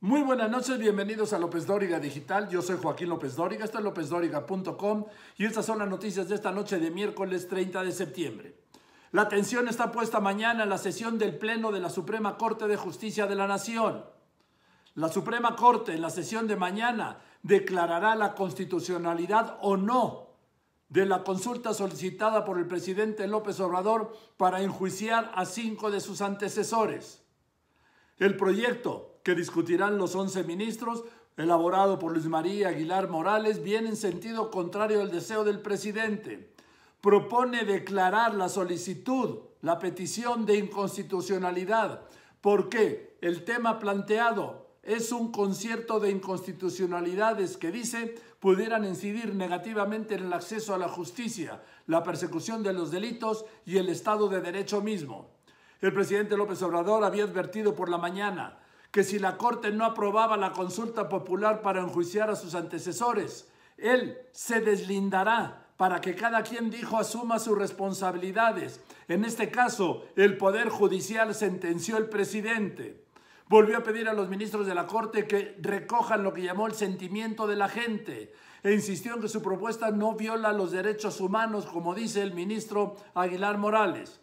Muy buenas noches, bienvenidos a López Dóriga Digital. Yo soy Joaquín López Dóriga, esto es lópezdóriga.com y estas son las noticias de esta noche de miércoles 30 de septiembre. La atención está puesta mañana en la sesión del Pleno de la Suprema Corte de Justicia de la Nación. La Suprema Corte en la sesión de mañana declarará la constitucionalidad o no de la consulta solicitada por el presidente López Obrador para enjuiciar a 5 de sus antecesores. El proyecto que discutirán los 11 ministros, elaborado por Luis María Aguilar Morales, viene en sentido contrario al deseo del presidente. Propone declarar la solicitud, la petición de inconstitucionalidad, porque el tema planteado es un concierto de inconstitucionalidades que dice pudieran incidir negativamente en el acceso a la justicia, la persecución de los delitos y el Estado de Derecho mismo. El presidente López Obrador había advertido por la mañana que si la Corte no aprobaba la consulta popular para enjuiciar a sus antecesores, él se deslindará para que cada quien, dijo, asuma sus responsabilidades. En este caso, el Poder Judicial, sentenció el presidente. Volvió a pedir a los ministros de la Corte que recojan lo que llamó el sentimiento de la gente e insistió en que su propuesta no viola los derechos humanos, como dice el ministro Aguilar Morales.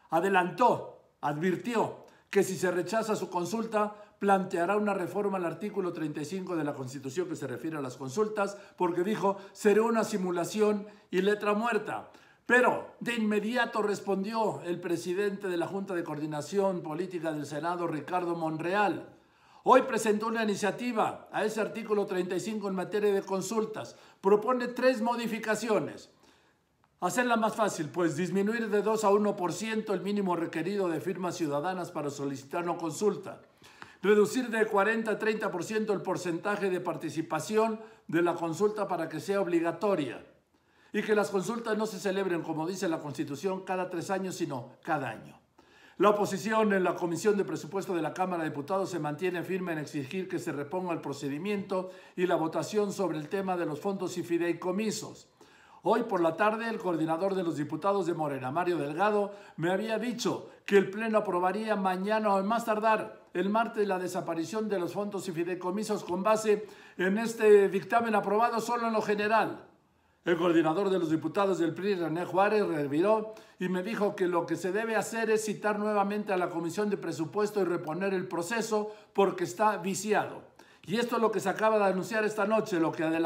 Advirtió que si se rechaza su consulta, planteará una reforma al artículo 35 de la Constitución que se refiere a las consultas, porque dijo, será una simulación y letra muerta. Pero de inmediato respondió el presidente de la Junta de Coordinación Política del Senado, Ricardo Monreal. Hoy presentó una iniciativa a ese artículo 35 en materia de consultas. Propone 3 modificaciones. Hacerla más fácil, pues disminuir de 2 a 1% el mínimo requerido de firmas ciudadanas para solicitar una consulta. Reducir de 40 a 30% el porcentaje de participación de la consulta para que sea obligatoria. Y que las consultas no se celebren, como dice la Constitución, cada 3 años, sino cada año. La oposición en la Comisión de Presupuesto de la Cámara de Diputados se mantiene firme en exigir que se reponga el procedimiento y la votación sobre el tema de los fondos y fideicomisos. Hoy por la tarde, el coordinador de los diputados de Morena, Mario Delgado, me había dicho que el Pleno aprobaría mañana o más tardar el martes la desaparición de los fondos y fideicomisos con base en este dictamen aprobado solo en lo general. El coordinador de los diputados del PRI, René Juárez, reviró y me dijo que lo que se debe hacer es citar nuevamente a la Comisión de Presupuesto y reponer el proceso porque está viciado. Y esto es lo que se acaba de anunciar esta noche, lo que me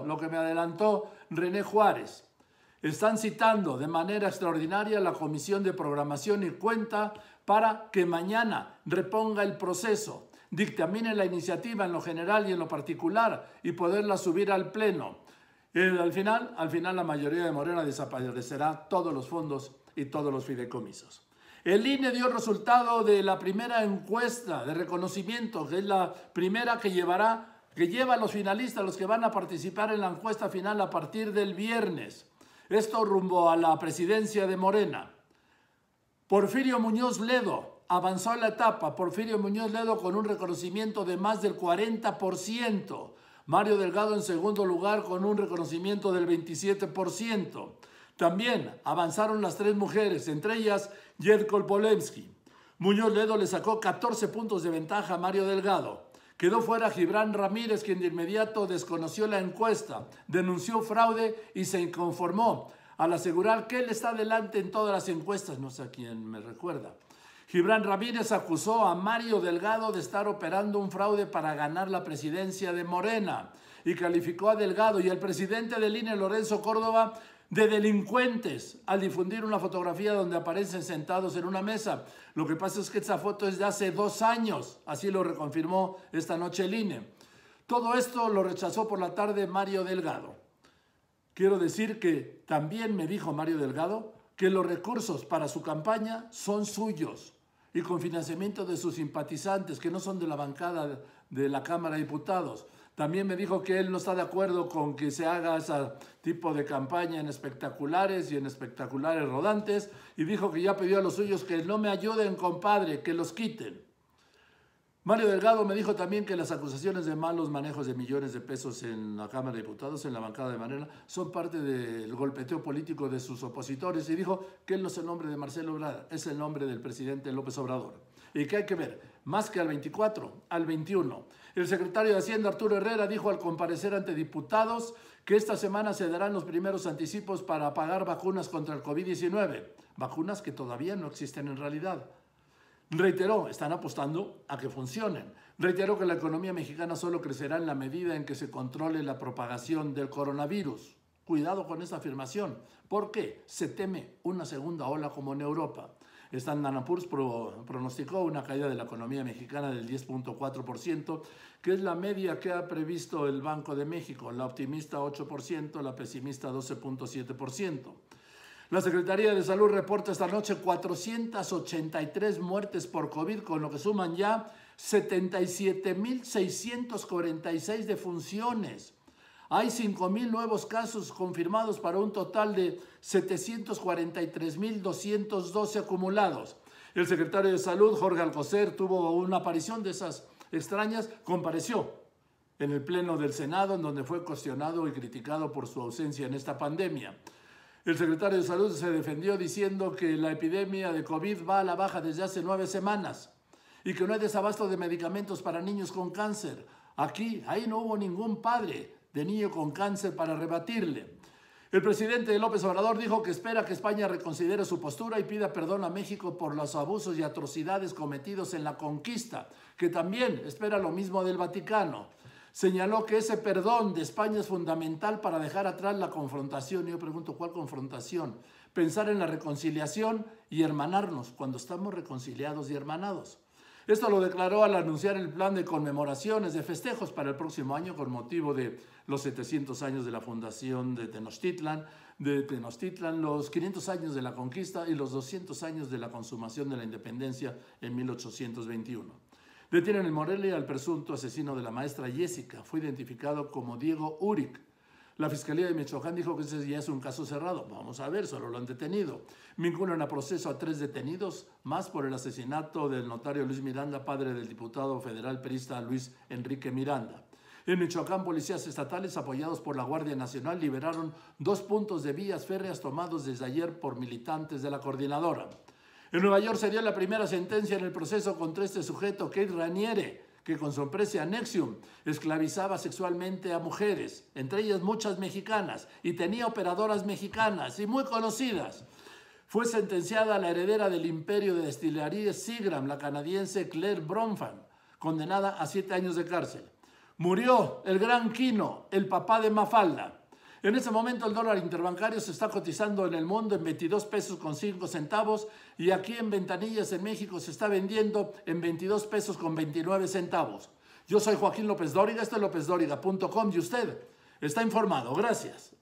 adelantó René Juárez. Están citando de manera extraordinaria a la Comisión de Programación y Cuenta para que mañana reponga el proceso, dictamine la iniciativa en lo general y en lo particular y poderla subir al Pleno. Al final la mayoría de Morena desaparecerá todos los fondos y todos los fideicomisos. El INE dio el resultado de la primera encuesta de reconocimiento, que es la primera que lleva a los finalistas, los que van a participar en la encuesta final a partir del viernes. Esto rumbo a la presidencia de Morena. Porfirio Muñoz Ledo avanzó en la etapa. Porfirio Muñoz Ledo con un reconocimiento de más del 40%. Mario Delgado en segundo lugar con un reconocimiento del 27%. También avanzaron las 3 mujeres, entre ellas Jedkol Polemski. Muñoz Ledo le sacó 14 puntos de ventaja a Mario Delgado. Quedó fuera Gibran Ramírez, quien de inmediato desconoció la encuesta, denunció fraude y se inconformó al asegurar que él está adelante en todas las encuestas. No sé a quién me recuerda. Gibran Ramírez acusó a Mario Delgado de estar operando un fraude para ganar la presidencia de Morena y calificó a Delgado y al presidente del INE, Lorenzo Córdoba, de delincuentes al difundir una fotografía donde aparecen sentados en una mesa. Lo que pasa es que esa foto es de hace 2 años, así lo reconfirmó esta noche el INE. Todo esto lo rechazó por la tarde Mario Delgado. Quiero decir que también me dijo Mario Delgado que los recursos para su campaña son suyos y con financiamiento de sus simpatizantes, que no son de la bancada de la Cámara de Diputados. También me dijo que él no está de acuerdo con que se haga ese tipo de campaña en espectaculares y en espectaculares rodantes y dijo que ya pidió a los suyos que no me ayuden, compadre, que los quiten. Mario Delgado me dijo también que las acusaciones de malos manejos de millones de pesos en la Cámara de Diputados, en la bancada de Morena, son parte del golpeteo político de sus opositores y dijo que él no es el nombre de Marcelo Ebrard, es el nombre del presidente López Obrador. Y que hay que ver, más que al 24, al 21. El secretario de Hacienda, Arturo Herrera, dijo al comparecer ante diputados que esta semana se darán los primeros anticipos para pagar vacunas contra el COVID-19, vacunas que todavía no existen en realidad. Reiteró, están apostando a que funcionen. Reiteró que la economía mexicana solo crecerá en la medida en que se controle la propagación del coronavirus. Cuidado con esta afirmación. ¿Por qué? Se teme una segunda ola como en Europa. Standard & Poor's pronosticó una caída de la economía mexicana del 10.4%, que es la media que ha previsto el Banco de México. La optimista 8%, la pesimista 12.7%. La Secretaría de Salud reporta esta noche 483 muertes por COVID, con lo que suman ya 77.646 defunciones. Hay 5.000 nuevos casos confirmados para un total de 743.212 acumulados. El secretario de Salud, Jorge Alcocer, tuvo una aparición de esas extrañas, compareció en el Pleno del Senado, en donde fue cuestionado y criticado por su ausencia en esta pandemia. El secretario de Salud se defendió diciendo que la epidemia de COVID va a la baja desde hace 9 semanas y que no hay desabasto de medicamentos para niños con cáncer. Ahí no hubo ningún padre de niño con cáncer para rebatirle. El presidente López Obrador dijo que espera que España reconsidere su postura y pida perdón a México por los abusos y atrocidades cometidos en la conquista, que también espera lo mismo del Vaticano. Señaló que ese perdón de España es fundamental para dejar atrás la confrontación. Yo pregunto, ¿cuál confrontación? Pensar en la reconciliación y hermanarnos cuando estamos reconciliados y hermanados. Esto lo declaró al anunciar el plan de conmemoraciones, de festejos para el próximo año con motivo de los 700 años de la fundación de Tenochtitlan, los 500 años de la conquista y los 200 años de la consumación de la independencia en 1821. Detienen en Morelia al presunto asesino de la maestra Jessica. Fue identificado como Diego Uric. La Fiscalía de Michoacán dijo que ese ya es un caso cerrado. Vamos a ver, solo lo han detenido. Vinculan a proceso a 3 detenidos más por el asesinato del notario Luis Miranda, padre del diputado federal perista Luis Enrique Miranda. En Michoacán, policías estatales apoyados por la Guardia Nacional liberaron 2 puntos de vías férreas tomados desde ayer por militantes de la coordinadora. En Nueva York se dio la primera sentencia en el proceso contra este sujeto, Keith Raniere, que con su empresa Nexium esclavizaba sexualmente a mujeres, entre ellas muchas mexicanas, y tenía operadoras mexicanas y muy conocidas. Fue sentenciada la heredera del imperio de destilerías Seagram, la canadiense Claire Bronfman, condenada a 7 años de cárcel. Murió el gran Quino, el papá de Mafalda. En ese momento el dólar interbancario se está cotizando en el mundo en 22 pesos con 5 centavos y aquí en Ventanillas, en México, se está vendiendo en 22 pesos con 29 centavos. Yo soy Joaquín López Dóriga, esto es lópezdóriga.com y usted está informado. Gracias.